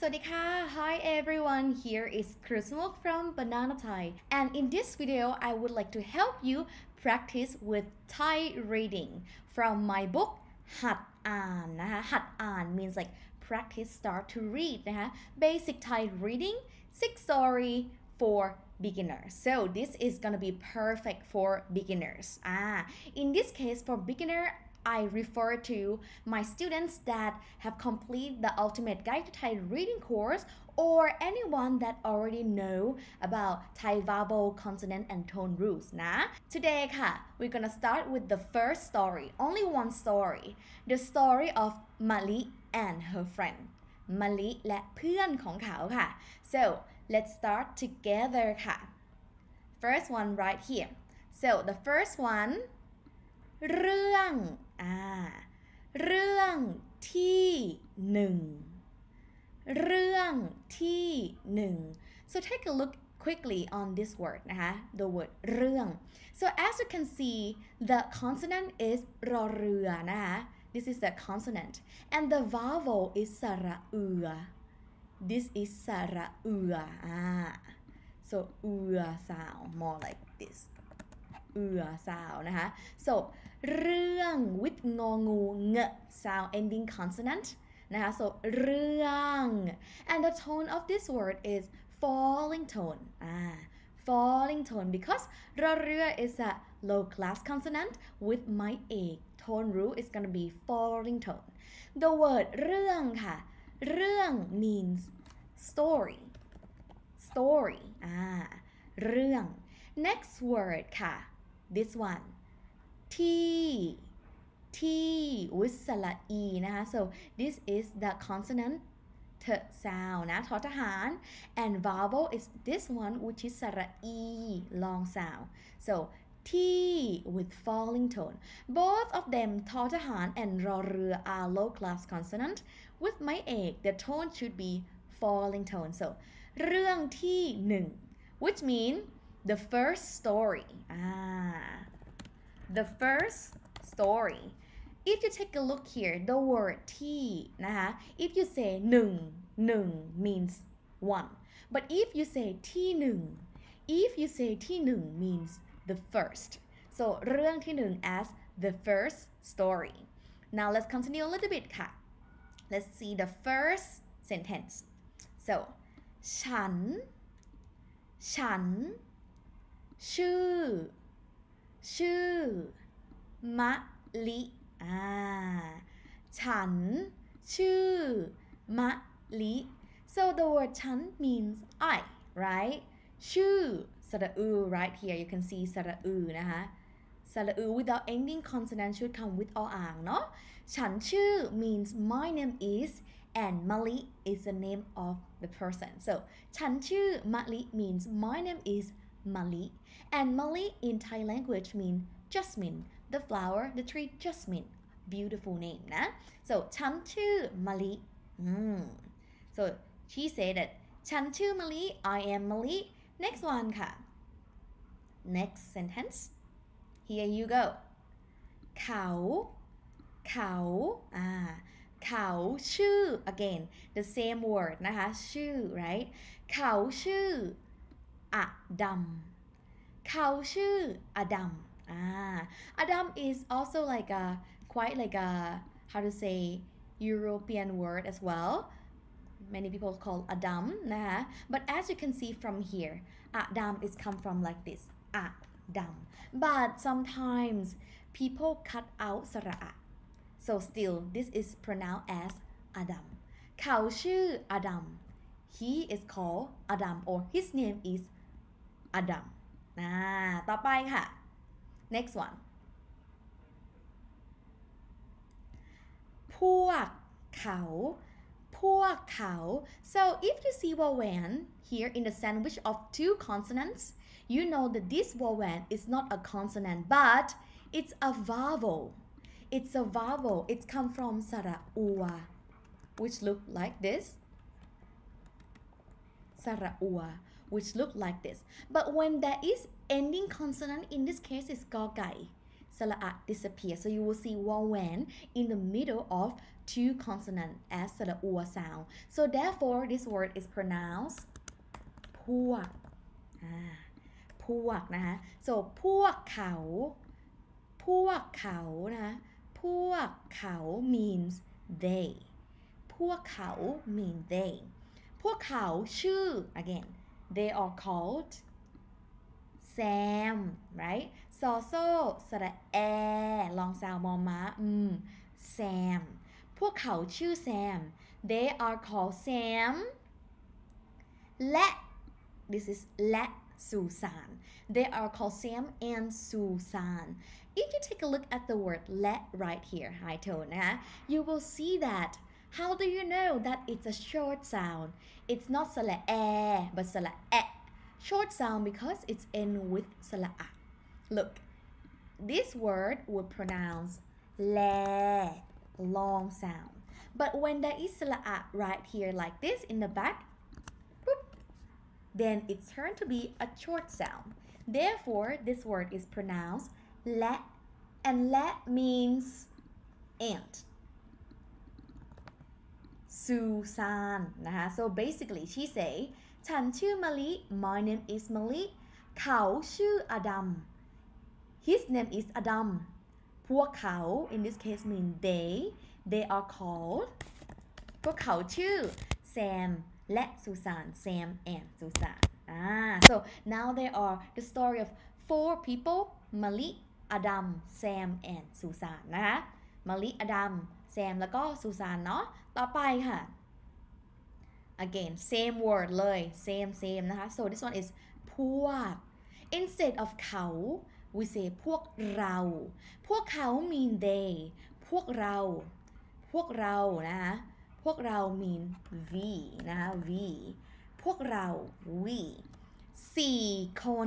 วัสดีค่ะ Hi everyone, here is Krusmuk from Banana Thai, and in this video I would like to help you practice with Thai reading from my book หัดอ่านนะคะหัดอ่าน means like practice start to read นะคะ basic Thai reading 6 story for beginners. So this is gonna be perfect for beginners. In this case for beginner I refer to my students that have completed the Ultimate Guide to Thai Reading course or anyone that already know about Thai vowel, consonant and tone rules นะ Today ค่ะ we're gonna start with the first story, only one story, the story of Mali and her friend มะลิและเพื่อนของเขาค่ะ so let's start together ค่ะ first one right here so the first oneเรื่องเรื่องที่หนึ่งเรื่องที่หนึ่ง so take a look quickly on this word นะคะ the word เรื่อง so as you can see the consonant is รอเรือนะคะ this is the consonant and the vowel is สระเอือ this is สระเอือso เอือ sound more like this เอือ sound นะคะ so เรื่อง with งองูเง sound ending consonant นะคะ so เรื่อง and the tone of this word is falling tone falling tone because รอเรือ is a low class consonant with my age tone rule is gonna be falling tone the word เรื่องค่ะเรื่อง means story เรื่อง next word ค่ะ this one ที่ with สระอีนะคะ so this is the consonant t sound นะทอทหาร and vowel is this one which is สระอี long sound so ที่ with falling tone both of them ทอทหาร and รอเรือ are low class consonant with my egg the tone should be falling tone so เรื่องที่หนึ่ง which mean the first story the first story if you take a look here the word ที่นะคะ if you say หนึ่ง means one but if you say ที่หนึ่ง if you say ที่หนึ่ง means the first so เรื่องที่หนึ่ง as the first story now let's continue a little bit ค่ะ let's see the first sentence so ฉันชื่อมะลิฉันชื่อมะลิ so the word ฉัน means I right ชื่อสระอือ right here you can see สระอือนะคะสระอือ without ending consonant should come with ออ่างเนาะฉันชื่อ means my name is and Mali is the name of the person so ฉันชื่อมะลิ means my name is Mali and Mali in Thai language mean jasmine the flower the tree jasmine beautiful name นะ so ฉันชื่อมะลิso she said that ฉันชื่อมะลิ I am Mali next one ค่ะ next sentence here you go เขาชื่อ again the same word นะคะชื่อ right เขาชื่ออดัมAdam is also like a quite like a how to say European word as well many people call Adam นะคะ but as you can see from here Adam is come from like this Adam but sometimes people cut out สระอะ so still this is pronounced as Adam เขาชื่อ Adam he is called Adam or his name is Adam ต่อไปค่ะ next one พวกเขา so if you see vowel here in the sandwich of two consonants you know that this vowel is not a consonant but it's a vowel it's come from สระอัว which look like this สระอัวwhich look like this but when there is ending consonant in this case is กอไก่สระอะ disappear so you will see vowel in the middle of two consonants as สระอัว sound so therefore this word is pronounced พวกพวกนะคะ so พวกเขานะคะพวกเขา means they พวกเขา mean they พวกเขาชื่อ again they are called Sam right ซอโซสระแอลองซาวมอม้าSam พวกเขาชื่อ Sam they are called Sam และ this is และ Susan they are called Sam and Susan if you take a look at the word และ right here high tone นะคะ you will see that how do you know that it's a short sound it's not สระแอ but สระแอ short sound because it's end with สระอะ look this word would pronounce แล long sound but when there is สระอะ right here like this in the back then it turned to be a short sound therefore this word is pronounced และ and และ means and Susan นะคะ so basically she say ฉันชื่อมะลิ my name is มะลิเขาชื่ออดัม his name is อดัมพวกเขา in this case mean they are called พวกเขาชื่อ Sam และ Susan Sam and Susan so now there are the story of four people มะลิอดัม Sam and Susan นะคะมะลิอดัม Sam แล้วก็ Susan เนาะต่อไปค่ะ again same word เลย same นะคะ so this one is พวก instead of เขา we say พวกเราพวกเขา mean they พวกเรานะคะพวกเรา mean we นะคะ we พวกเรา we สี่คน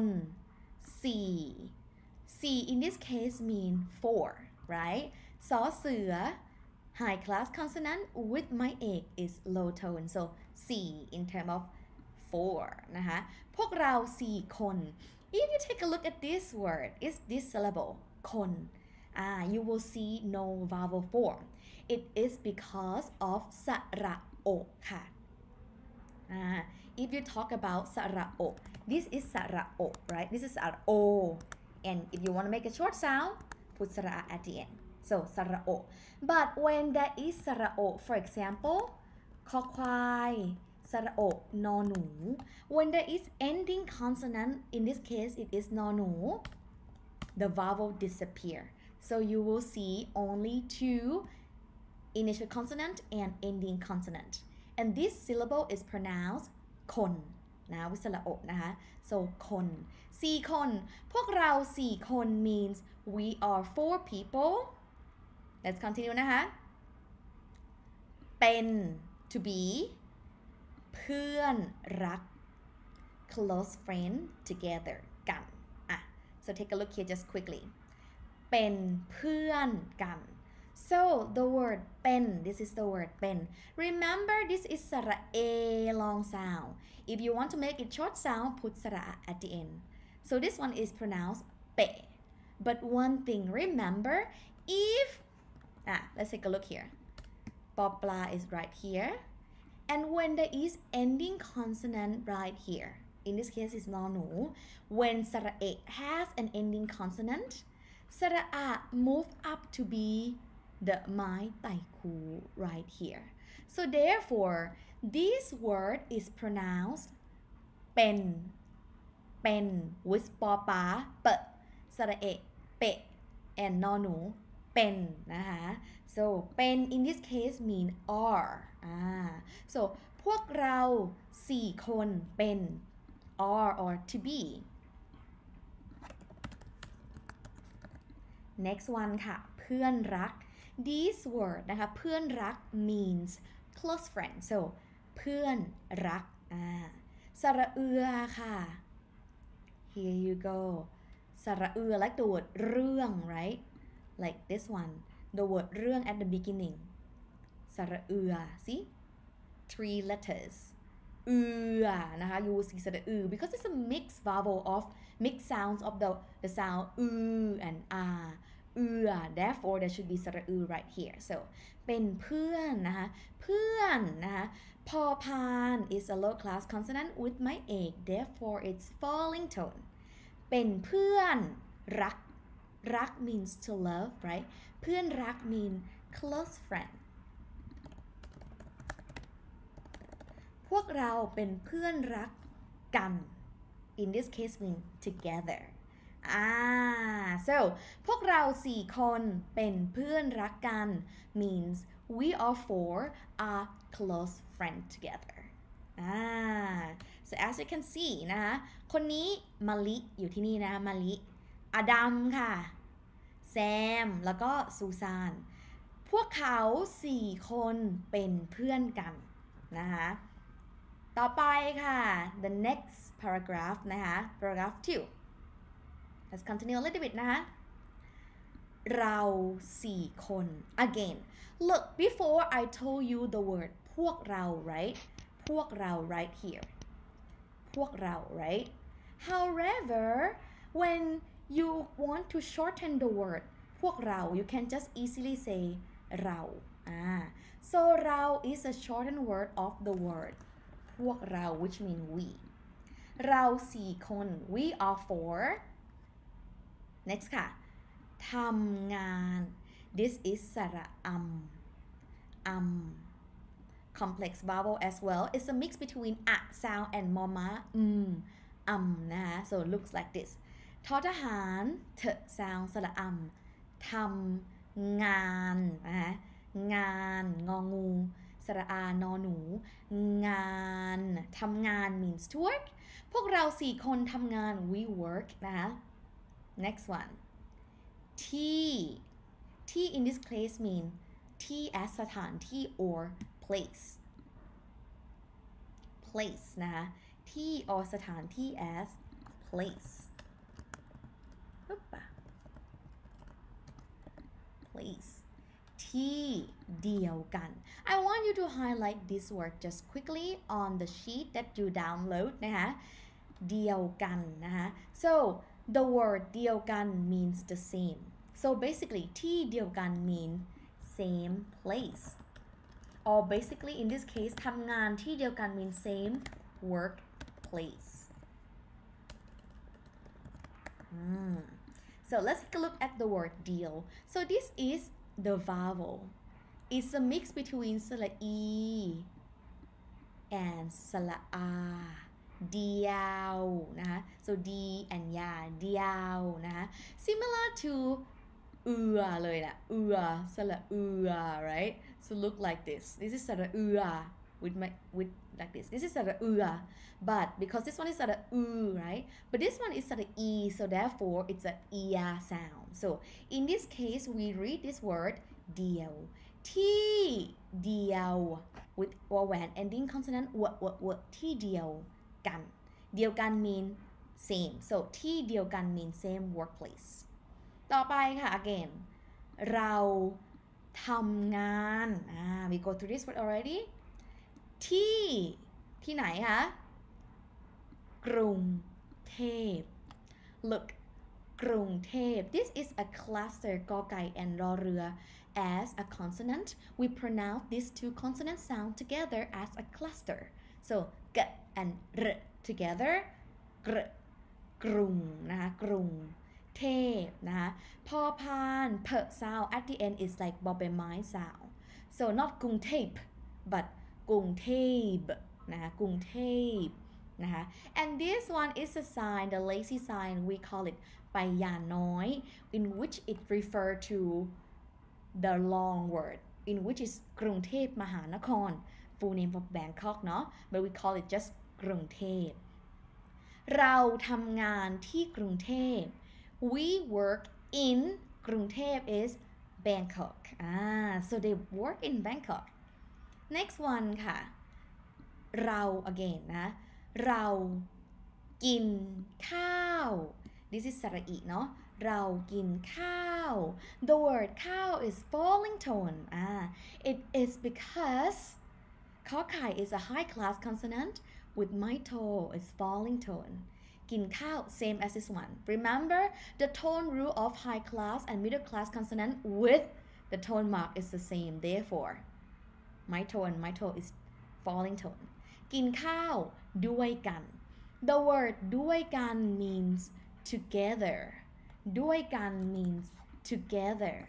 สี่ in this case mean four right สอเสือhigh class consonant with my egg is low tone so 4 in term of 4นะคะพวกเรา4คน if you take a look at this word is this syllable คน you will see no vowel form it is because of สระโอค่ะif you talk about สระโอ this is สระโอ right this is สระโอ and if you want to make a short sound put สระ at the end so สระโอ but when there is สระโอ for example คอควายสระโอนอหนู when there is ending consonant in this case it is นอหนู the vowel disappear so you will see only two initial consonant and ending consonant and this syllable is pronounced คนนะวิสระโอนะคะ so คน4คนพวกเรา4คน means we are 4 people let's continue นะคะเป็น to be เพื่อนรัก close friend together กันso take a look here just quickly เป็นเพื่อนกัน so the word เป็น this is the word เป็น remember this is สระเอ long sound if you want to make it short sound put สระ at the end so this one is pronounced เป but one thing remember if let's take a look here ปอปลา is right here and when there is ending consonant right here in this case is นอหนู when สระเอ has an ending consonant สระอะ move up to be the ไม้ไต่คู right here so therefore this word is pronounced เป็น with ปอปาเปะสระเอ เปะ and นอหนูเป็นนะคะ so เป็น in this case mean are so พวกเรา4คนเป็น are or to be next one ค่ะเพื่อนรัก this word นะคะเพื่อนรัก means close friend so เพื่อนรักสระเอือค่ะ here you go สระเอือ like the word เรื่อง right like this one the word เรื่อง at the beginning สระเอือ see 3 letters เอือนะคะ you will see สระเอือ because it's a mixed vowel of mixed sounds of the sound อือ and เ therefore there should be สระอือ right here so เป็นเพื่อนนะคะเพื่อนนะคะพอพาน is a low class consonant with my egg therefore it's falling tone เป็นเพื่อนรักรัก means to love right เพื่อนรัก mean close friend พวกเราเป็นเพื่อนรักกัน in this case mean together so พวกเรา4 คนเป็นเพื่อนรักกัน means we all 4 are close friends together so as you can see นะคะคนนี้มะลิอยู่ที่นี่นะมะลิอดัมค่ะแซมแล้วก็ซูซานพวกเขา4 คนเป็นเพื่อนกันนะคะต่อไปค่ะ the next paragraph นะคะ paragraph 2 let's continue a little bit นะคะเรา4 คน again look before I told you the word พวกเรา right พวกเรา right here พวกเรา right however when you want to shorten the word พวกเรา you can just easily say เรา so เรา is a shortened word of the word พวกเรา which mean we เรา4 คน we are 4 next ค่ะทำงาน this is สระcomplex vowel as well it's a mix between a sound and mamaนะคะ so it looks like this ทอทหารเถ sound สระทำงานนะคะงานงองูสระอานอหนูงานทำงาน means to work พวกเรา4 คนทำงาน we work นะคะ next one T in this case mean T as สถานที่ or place นะคะ T or สถานที่ as place place T เดียวกัน I want you to highlight this word just quickly on the sheet that you download นะคะเดียวกันนะคะ so the word เดียวกัน means the same so basically ที่เดียวกัน mean same place or basically in this case ทำงานที่เดียวกัน mean same workplace so let's take a look at the word เดียว so this is the vowel it's a mix between สระอี and สระอาเดียวนะคะ so D and ยาเดียวนะคะ similar to เลยนะสระright so look like this is สระ with like this is สระ but because this one is สระ right but this one is สระ e so therefore it's a ear sound so in this case we read this word เดียวที่เดียว with vowel ending consonant ที่เดียวกันเดียวกัน mean same so ที่เดียวกัน mean same workplace ต่อไปค่ะ again เราทำงาน we go through this word already ที่ไหนคะกรุงเทพ look กรุงเทพ this is a cluster กอไก่ and รอเรือ as a consonant we pronounce these 2 consonant sound together as a cluster so g and r together กรุงนะคะกรุงเทพนะคะพอพานเพ sound at the end is like บอใบไม้ sound so not กรุงเทพ but กรุงเทพนะคะกรุงเทพนะคะ and this one is a sign the lazy sign we call it ไปยาน้อย in which it refer to the long word in which is กรุงเทพมหานคร full name of Bangkok เนาะ but we call it just กรุงเทพเราทำงานที่กรุงเทพ we work in กรุงเทพ is Bangkok so they work in Bangkok next one ค่ะเรา again นะเรากินข้าว this is สระอีเนาะเรากินข้าว the word ข้าว is falling tone it is because ขอไข่ is a high class consonant with my toe is falling tone กินข้าว same as this one. Remember the tone rule of high class and middle class consonant with the tone mark is the same. Therefore, my tone is falling tone. กินข้าวด้วยกัน The word ด้วยกัน means together. ด้วยกัน means together.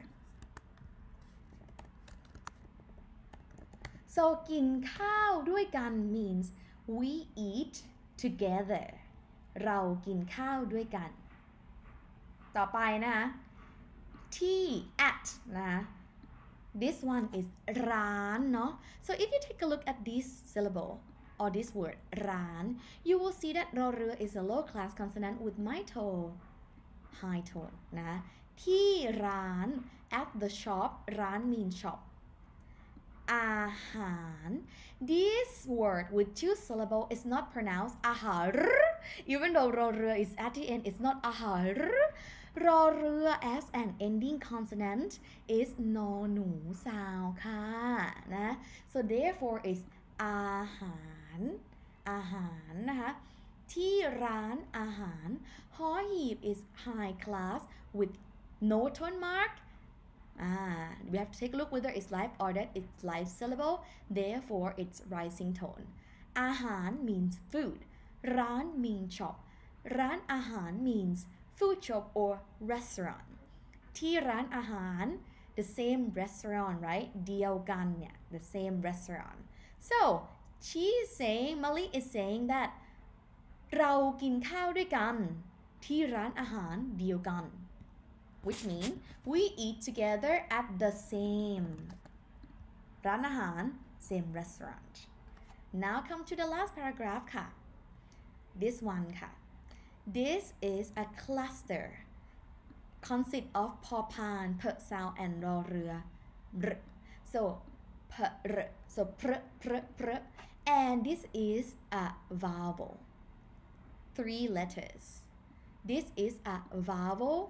So กินข้าวด้วยกัน means we eat together. เรากินข้าวด้วยกัน ต่อไปนะคะที่ at นะคะ this one is ร้านเนาะ so if you take a look at this syllable or this word ร้าน you will see that รอเรือ is a low class consonant with my tone high tone นะที่ร้าน at the shop ร้าน means shop อาหาร this word with two syllable is not pronounced อาหาร even though รอเรือ is at the end it's not อาหาร รอเรือ as an ending consonant is นอหนูซาวค่ะนะ so therefore is อาหารอาหารนะคะที่ร้านอาหารหอหีบ is high class with no tone mark we have to take a look whether it's live or that it's live syllable therefore it's rising tone อาหาร means food ร้าน means shop ร้านอาหาร means food shop or restaurant ที่ร้านอาหาร the same restaurant right เดียวกันเนี่ย the same restaurant so she is saying Mali is saying that เรากินข้าวด้วยกันที่ร้านอาหารเดียวกัน which means we eat together at the same ร้านอาหาร same restaurant now come to the last paragraph ค่ะ this one ค่ะThis is a cluster consist of พอพาน per sound and รอเรือ so so pr and this is a vowel 3 letters this is a vowel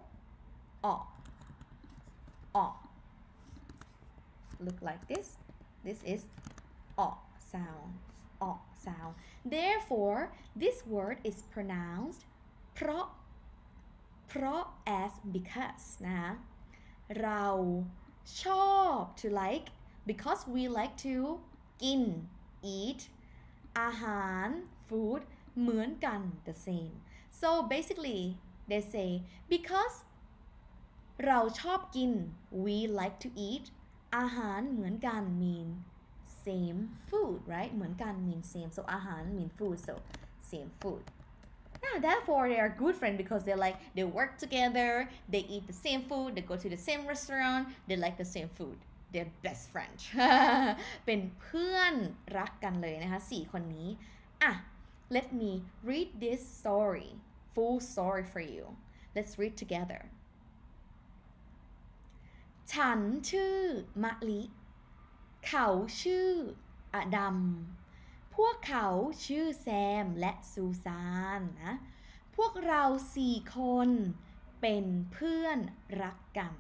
look like this is sound sound therefore this word is pronouncedเพราะ as because นะคะเราชอบ to like because we like to กิน eat อาหาร food เหมือนกัน the same so basically they say because เราชอบกิน we like to eat อาหารเหมือนกัน mean same food right เหมือนกัน mean same so อาหาร mean food so same food now therefore they are good friends because they work together they eat the same food they go to the same restaurant they like the same food they're best friends เป็นเพื่อนรักกันเลยนะคะ4คนนี้let me read this story full story for you let's read together ฉันชื่อมะลิเขาชื่ออดัมพวกเขาชื่อแซมและซูซานนะพวกเรา4 คนเป็นเพื่อนรักกัน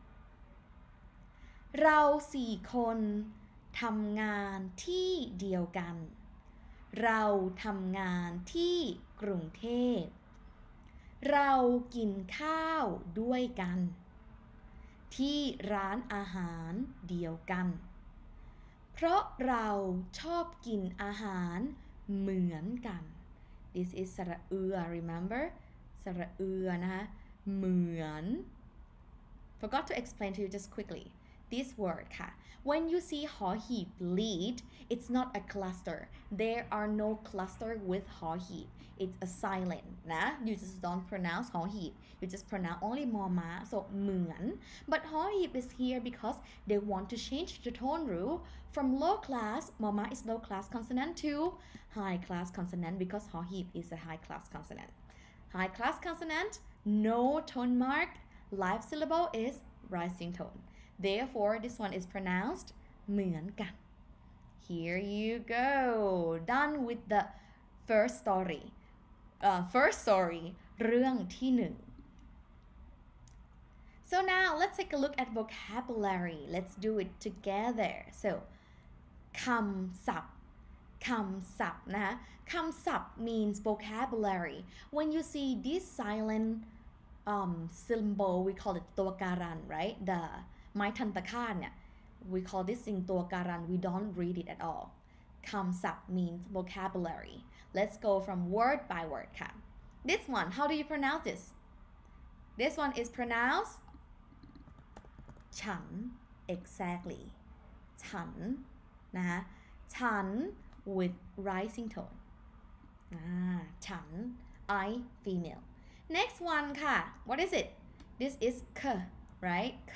เรา4 คนทำงานที่เดียวกันเราทำงานที่กรุงเทพเรากินข้าวด้วยกันที่ร้านอาหารเดียวกันเพราะเราชอบกินอาหารเหมือนกัน this is สระเอือ remember สระเอือนะคะเหมือน forgot to explain to you just quickly this word ค่ะ when you see หอหีบ lead it's not a cluster there are no cluster with หอหีบit's a silent นะ you just don't pronounce หอหีบ you just pronounce only มอม้า so เหมือน but หอหีบ is here because they want to change the tone rule from low class มอม้า is low class consonant to high class consonant because หอหีบ is a high class consonant high class consonant no tone mark live syllable is rising tone therefore this one is pronounced เหมือนกัน here you go done with the first story เรื่องที่ 1 so now let's take a look at vocabulary let's do it together so คำศัพท์คำศัพท์นะคะคำศัพท์ means vocabulary when you see this silent symbol we call it ตัวการัน right the ไม้ทันตะข้านเนี่ย we call this thing ตัวการัน we don't read it at all คำศัพท์ means vocabulary let's go from word by word ค่ะ this one how do you pronounce this one is pronounced ฉัน exactly ฉันนะคะฉัน with rising tone ฉัน I female next one ค่ะ what is it this is k right k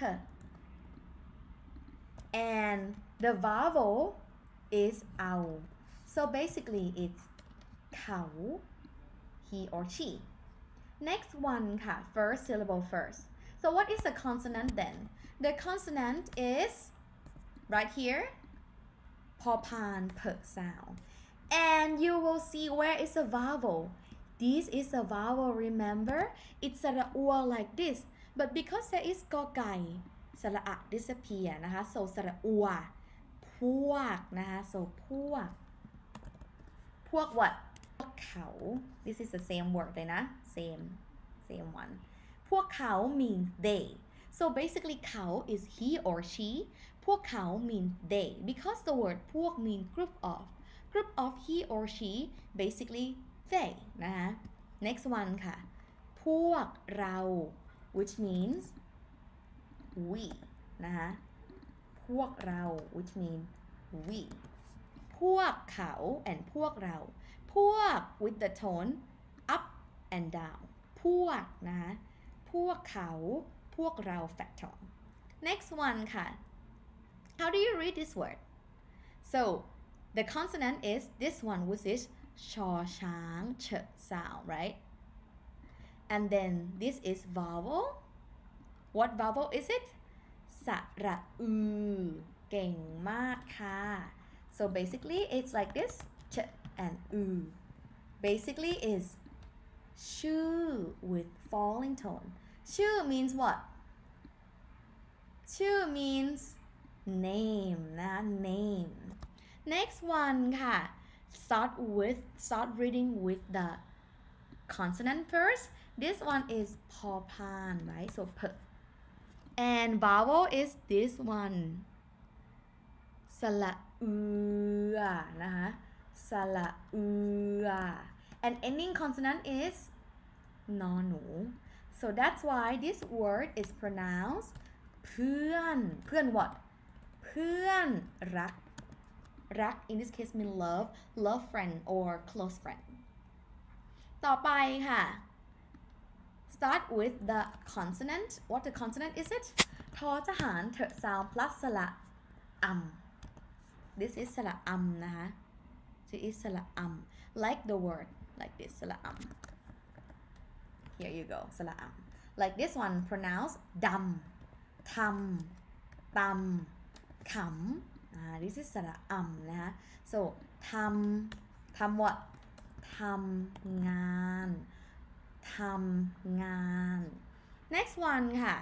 and the vowel is ao so basically it's เขา he or she next one ค่ะ first syllable first so what is the consonant then the consonant is right here พอพาน per sound and you will see where is a vowel this is a vowel remember it's สระอัว like this but because there is กอไก่สระอะ disappear นะคะ so สระอัวพวกนะคะ so พวก what พวกเขา this is the same word เลยนะ same one พวกเขา mean they so basically เขา is he or she พวกเขา mean they because the word พวก mean group of he or she basically they นะคะ next one ค่ะพวกเรา which means we นะคะพวกเรา which means we พวกเขา and พวกเราพวก with the tone up and down พวกนะคะพวกเขาพวกเรา fat tone next one ค่ะ how do you read this word so the consonant is this one which is ชอช้างเฉ sound right and then this is vowel what vowel is it สระอือเก่งมากค่ะ so basically it's like this เฉ and อือ basically is ชื่อ with falling tone ชื่อ means what ชื่อ means name นะ name next one ค่ะ start reading with the consonant first this one is พอพาน right so p and vowel is this one สระอือนะคะสระอือ and ending consonant is นอหนู so that's why this word is pronounced เพื่อนเพื่อน what เพื่อนรักin this case mean love friend or close friend ต่อไปค่ะ start with the consonant what the consonant is it ทอทหาร เถ sound plus สระอัม this is สระอัมนะคะ this is สระอัม like the word like this สระอัม here you go สระอัม like this one pronounced ดำทำตำขำthis is สระอัมนะคะ so ทำ what ทำงานทำงาน next one ค่ะ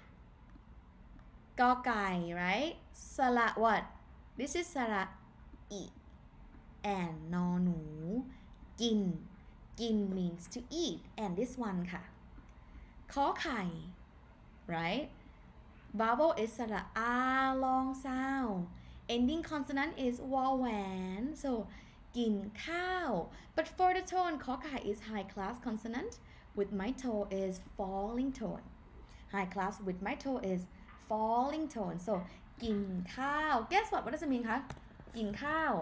กอไก่ right สระ what this is สระอิ and นอหนูกิน means to eat and this one ค่ะขอไข่ right vowel is สระอา long sound ending consonant is วอแหวน so กินข้าว but for the tone ขอไข่ is high class consonant with my toe is falling tone high class with my toe is falling tone so กินข้าว guess what does it mean คะกินข้าว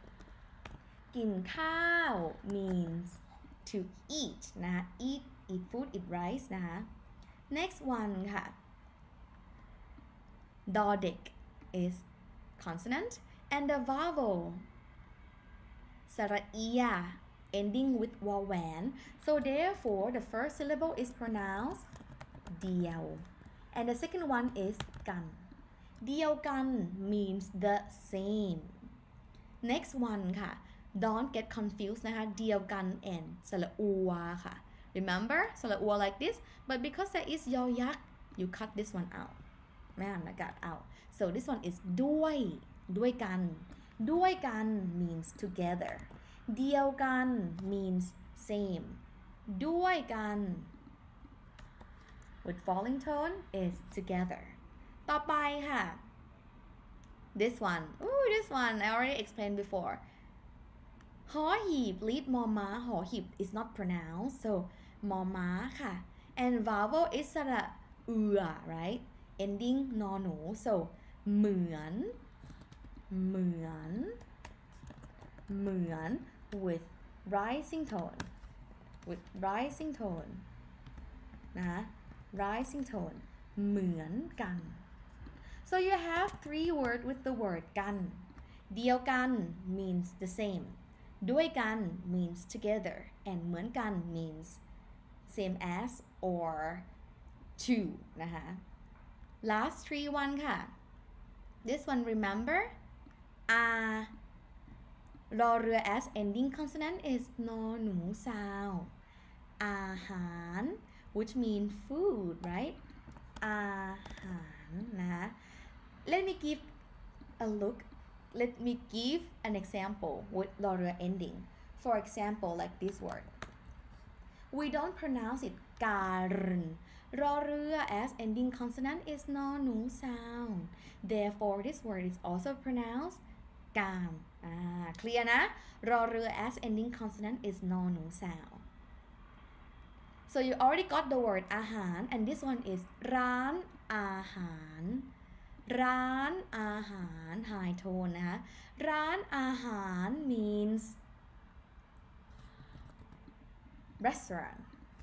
means to eat นะคะ eat food eat rice นะคะ next one ค่ะดอเด็ก is consonant and the vowel สระอีย ending with วอแหวน so therefore the first syllable is pronounced เดียว and the second one is กันเดียวกัน means the same next one ค่ะ don't get confused นะคะเดียวกัน and สระอัวค่ะ remember สระอัว like this but because there is ยอยักษ์ you cut this one out ไม่อ่านอากาศ out so this one is ด้วยกันด้วยกัน means together เดียวกัน means same ด้วยกัน with falling tone is together ต่อไปค่ะ this one I already explained before หอหีบ lead มอม้าหอหีบ is not pronounced so มอม้าค่ะ and vowel is สระright ending นอหนู so เหมือนwith rising tone นะ rising tone เหมือนกัน so you have 3 words with the word กันเดียวกัน means the same ด้วยกัน means together and เหมือนกัน means same as or two นะคะ last 3 one ค่ะ this one remember รอเรือ as ending consonant is นอหนู sound อาหาร which mean food right อาหารนะคะ let me give an example with รอเรือ ending for example like this word we don't pronounce it การรอเรือ as ending consonant is นอหนู sound therefore this word is also pronounced การclear นะรอเรือ as ending consonant is นอหนู sound so you already got the word อาหาร and this one is ร้านอาหารhigh tone นะคะร้านอาหาร means restaurant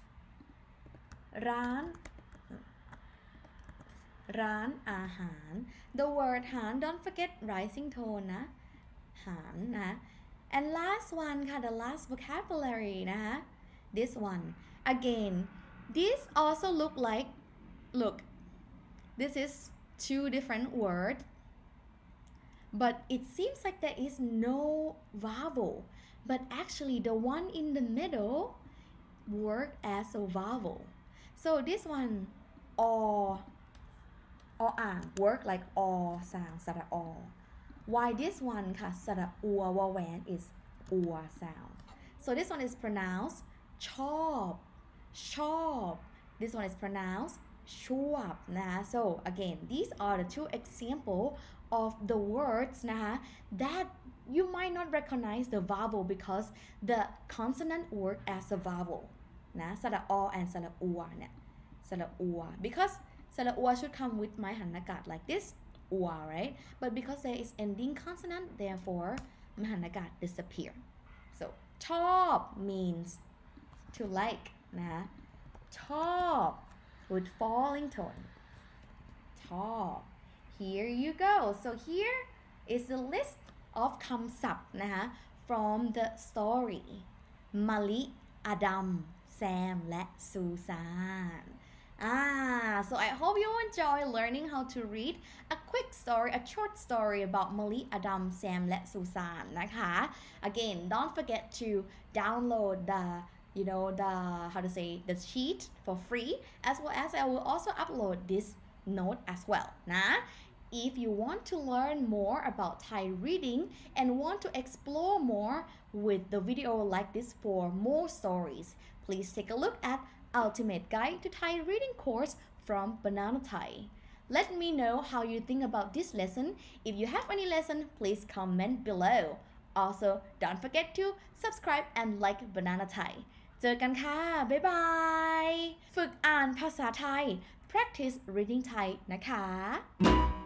ร้านอาหาร the word หาร don't forget rising tone นะหารนะ and last one ค่ะ the last vocabulary นะคะ this one again this also look this is 2 different words but it seems like there is no vowel but actually the one in the middle work as a vowel so this one or work like sound สระอ why this one ค่ะสระอัววอแหวน is อัว sound so this one is pronounced ชอบ this one is pronounced ชวบนะคะ so again these are the 2 example of the words นะคะ that you might not recognize the vowel because the consonant work as a vowel นะสระอ and สระอัวเนี่ยสระอัว because สระอัว should come with ไม้หันอากาศ like this อัว right but because there is ending consonant therefore ไม้หันอากาศ disappear so ชอบ means to like นะชอบ with falling tone ชอบ here you go so here is the list of คำศัพท์นะคะ from the story มะลิอดัมแซมและซูซานso I hope you enjoy learning how to read a short story about Mali, Adam, Sam และ Susan นะคะ again don't forget to download the sheet for free as well as I will also upload this note as well นะ if you want to learn more about Thai reading and want to explore more with the video like this for more stories please take a look at Ultimate Guide to Thai Reading course from Banana Thai. Let me know how you think about this lesson. If you have any lesson, please comment below. Also, don't forget to subscribe and like Banana Thai. เจอกันค่ะ บ๊ายบาย ฝึกอ่านภาษาไทย Practice Reading Thai นะคะ